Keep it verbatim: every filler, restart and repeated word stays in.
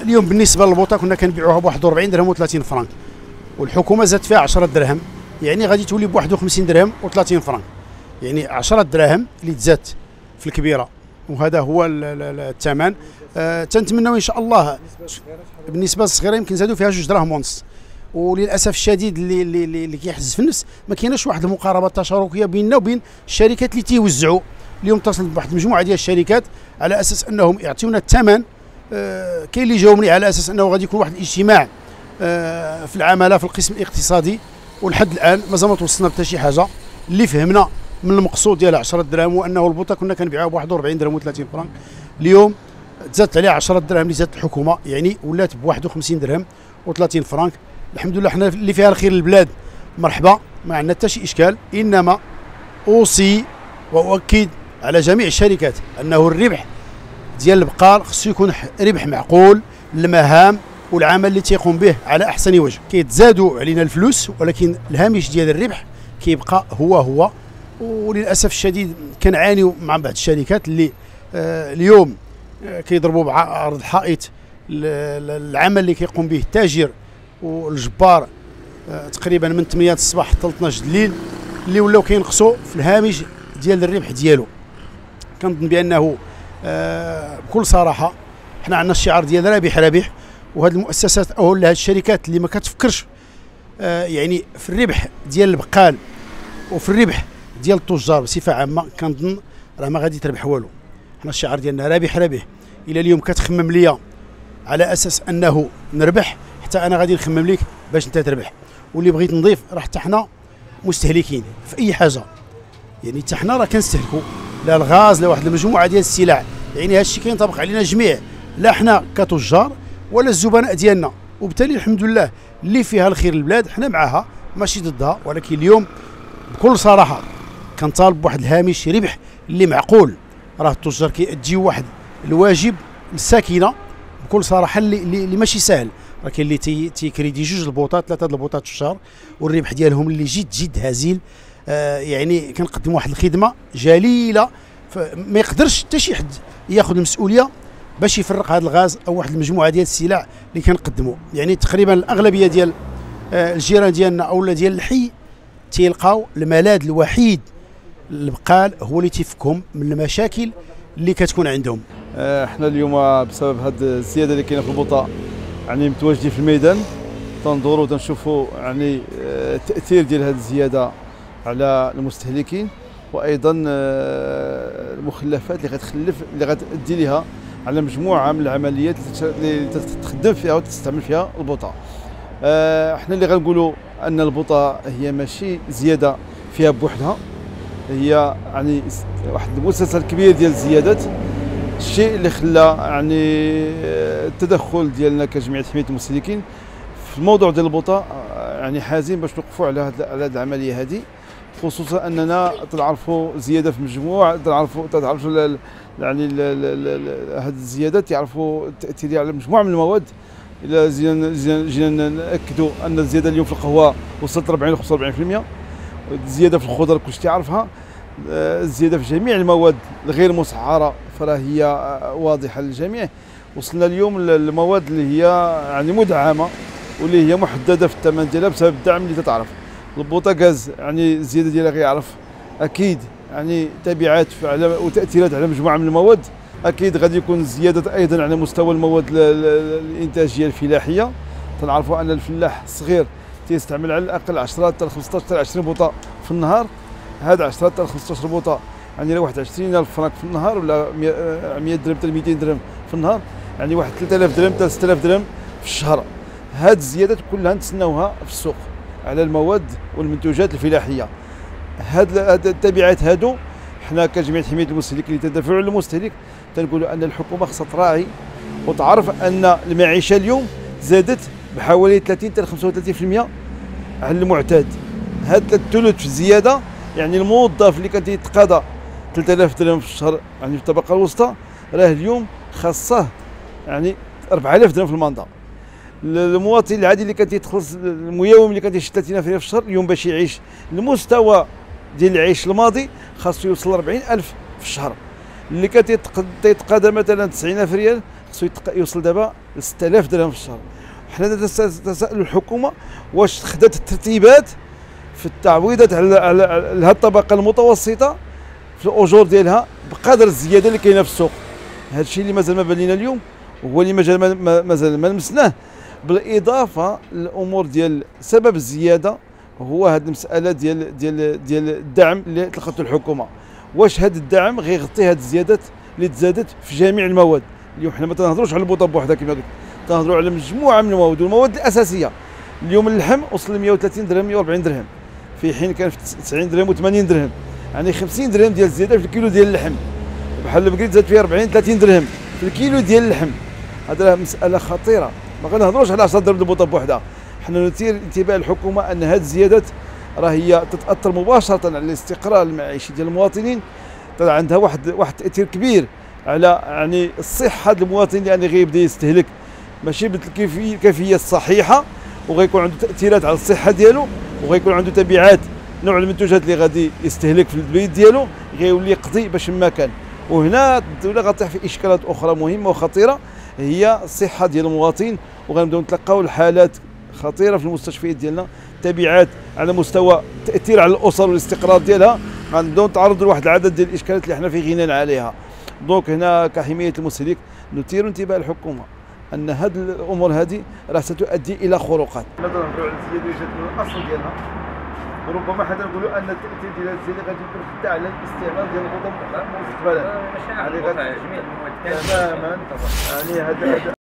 اليوم بالنسبه للبوطه كنا كنبيعوها ب واحد وأربعين درهم و30 فرانك، والحكومه زادت فيها عشرة دراهم، يعني غادي تولي ب واحد وخمسين درهم و30 فرانك، يعني عشرة دراهم اللي تزادت في الكبيره، وهذا هو الثمن. آه تنتمناو ان شاء الله. بالنسبه للصغيره يمكن زادوا فيها جوج دراهم ونص، وللاسف الشديد اللي اللي, اللي كيحز في النفس ما كايناش واحد المقاربه تشاركيه بيننا وبين الشركات اللي تيوزعوا. اليوم اتصلت بواحد المجموعه ديال الشركات على اساس انهم يعطيونا الثمن. آه كاين اللي جاوبني على اساس انه غادي يكون واحد الاجتماع آه في العماله في القسم الاقتصادي، ولحد الان مازال ما توصلنا حتى شي حاجه. اللي فهمنا من المقصود ديال عشرة دراهم وانه البوطه كنا كنبيعوها ب واحد وأربعين درهم و30 فرانك، اليوم تزادت عليها عشرة دراهم اللي زادت الحكومه، يعني ولات ب واحد وخمسين درهم و30 فرانك. الحمد لله حنا اللي فيها الخير للبلاد مرحبا، ما عندنا حتى شي اشكال. انما اوصي واؤكد على جميع الشركات انه الربح ديال البقال خصو يكون ربح معقول للمهام والعمل اللي تيقوم به على احسن وجه. كيتزادوا علينا الفلوس ولكن الهامش ديال الربح كيبقى هو هو. وللاسف الشديد كنعانيو مع بعض الشركات اللي آه اليوم آه كيضربوا بعرض الحائط العمل اللي كيقوم به التاجر والجبار آه تقريبا من ثمانية الصباح حتى اثناش الليل، اللي ولاو كينقصوا في الهامش ديال الربح ديالو. كنظن بانه آه بكل صراحه حنا عندنا الشعار ديال رابح رابح، وهذه المؤسسات او هذه الشركات اللي ما كتفكرش آه يعني في الربح ديال البقال وفي الربح ديال التجار بصفه عامه، كنظن راه ما غادي تربح والو. حنا الشعار ديالنا رابح رابح. الى اليوم كتخمم ليا على اساس انه نربح، حتى انا غادي نخمم ليك باش انت تربح. واللي بغيت نضيف راه حتى حنا مستهلكين في اي حاجه، يعني حتى حنا راه كنستهلكوا لا الغاز لا واحد المجموعه ديال السلع، يعني هذا الشيء كينطبق علينا جميع، لا حنا كتجار ولا الزبناء ديالنا. وبالتالي الحمد لله اللي فيها الخير للبلاد حنا معاها ماشي ضدها، ولكن اليوم بكل صراحه كنطالب بواحد الهامش ربح اللي معقول. راه التجار كيأديو واحد الواجب الساكنه بكل صراحه اللي, اللي ماشي سهل. راه كاين اللي تي تيكريدي جوج البوطات ثلاثه البوطات في الشهر والربح ديالهم اللي جد جد هزيل. آه يعني كنقدم واحد الخدمه جليله، ما يقدرش حتى شي حد ياخذ المسؤوليه باش يفرق هذا الغاز او واحد المجموعه ديال السلع اللي كنقدموا. يعني تقريبا الاغلبيه ديال آه الجيران ديالنا اولا ديال الحي تيلقاو الملاذ الوحيد البقال هو اللي تيفكهم من المشاكل اللي كتكون عندهم. احنا اليوم بسبب هذه الزياده اللي كاينه في البوطه يعني متواجدين في الميدان تنظروا تنشوفوا يعني التاثير ديال هذه الزياده على المستهلكين، وايضا المخلفات اللي غتخلف اللي غتؤدي لها على مجموعه من العمليات اللي تخدم فيها وتستعمل فيها البوطه. احنا اللي غنقولوا ان البوطه هي ماشي زياده فيها بوحدها، هي يعني واحد المسلسل كبير ديال الزيادات. الشيء اللي خلى يعني التدخل ديالنا كجمعيه حمايه المستهلكين في الموضوع ديال البوطه يعني حازم باش نوقفوا على هذه العمليه هذه، خصوصا اننا تنعرفوا زياده في مجموع تنعرفوا تنعرفوا يعني هذه الزيادات يعرفوا التاثير على مجموعه من المواد. الى جينا ناكدوا ان الزياده اليوم في القهوه وصلت أربعين و خمسة وأربعين بالمئة، الزياده في الخضر كلشي تعرفها، الزياده في جميع المواد الغير مسعره فراه هي واضحه للجميع. وصلنا اليوم للمواد اللي هي يعني مدعمه واللي هي محدده في الثمن ديالها بسبب الدعم اللي تتعرف. البوطاغاز يعني الزياده ديالها غيعرف اكيد يعني تبعات وتاثيرات على مجموعه من المواد. اكيد غادي يكون زياده ايضا على مستوى المواد الانتاجيه الفلاحيه. تنعرفوا ان الفلاح الصغير تيستعمل على الاقل عشرة حتى خمسطاش حتى عشرين بوطه في النهار. هاد عشرة حتى خمسطاش بوطه يعني واحد عشرين ألف فرنك في النهار ولا مئة درهم حتى مئتين درهم في النهار، يعني واحد ثلاثة آلاف درهم حتى ستة آلاف درهم في الشهر. هاد الزيادات كلها نتسناوها في السوق على المواد والمنتوجات الفلاحيه. هاد التبعات هادو حنا كجمعيه حمايه المستهلكين اللي تدافعوا على المستهلك تنقولوا ان الحكومه خصها تراعي وتعرف ان المعيشه اليوم زادت بحوالي ثلاثين حتى خمسة وثلاثين بالمئة على المعتاد. هاد الثلث في الزياده يعني الموظف اللي كان تيتقاضى ثلاثة آلاف درهم في الشهر يعني في الطبقه الوسطى راه اليوم خاصه يعني أربعة آلاف درهم في المنطقه. المواطن العادي اللي كان تيتخلص الميوم اللي كان تيشد ثلاثين ألف ريال في الشهر اليوم باش يعيش المستوى ديال العيش الماضي خاصو يوصل ل أربعين ألف في الشهر. اللي كان تيتقاضى مثلا تسعين ألف ريال خاصو يوصل دابا ل ستة آلاف درهم في الشهر. حنا نتسائل الحكومه واش خدات الترتيبات في التعويضات على على هذه الطبقه المتوسطه في الاجور ديالها بقدر الزياده اللي كاينه في السوق. هذا الشيء اللي مازال ما بان لينا اليوم، وهو اللي مازال مازال ما لمسناه. بالاضافه للامور ديال سبب الزياده هو هذه المساله ديال ديال ديال الدعم اللي طلقته الحكومه. واش هذا الدعم غيغطي هذه الزيادات اللي تزادت في جميع المواد؟ اليوم حنا ما تنهضروش على البوطه بوحدها كما قلت، تنهضروا على مجموعه من المواد، والمواد الاساسيه. اليوم اللحم وصل ل مئة وثلاثين درهم مئة وأربعين درهم، في حين كان في تسعين درهم وثمانين درهم، يعني خمسين درهم ديال الزياده في الكيلو ديال اللحم. بحال بقيت زاد فيه أربعين ثلاثين درهم في الكيلو ديال اللحم. هذا مساله خطيره، ما غنهضروش على عشرة درهم البوطه بوحدها. حنا نثير انتباه الحكومه ان هذه الزيادات راه هي تتاثر مباشره على الاستقرار المعيشي ديال المواطنين، طلع عندها واحد واحد التاثير كبير على يعني الصحه ديال المواطن اللي يعني غيبدا يستهلك ماشي بالكيفيه الكيفيه الصحيحه، وغيكون عنده تاثيرات على الصحه ديالو، وغيكون عنده تبعات نوع المنتوجات اللي غادي يستهلك في البيت ديالو غيولي يقضي باش ما كان. وهنا الدوله غتطيح في اشكالات اخرى مهمه وخطيره، هي الصحه ديال المواطن، وغنبداو نتلقاو الحالات خطيره في المستشفيات ديالنا، تبعات على مستوى التاثير على الاسر والاستقرار ديالها. غنبداو نتعرضوا لواحد العدد ديال الاشكالات اللي حنا في غنى عليها. دونك هنا كحمايه المستهلك نثير انتباه الحكومه ان هذه الامور هذه راه ستؤدي الى خروقات. نقدروا نهضروا على الزياده اللي جات من الاصل ديالها، وربما حتى نقولوا ان التاثير ديال هذه الزياده غادي يكون حتى على الاستعمال ديال الغدد مستقبلا. يعني غادي تماما يعني هذا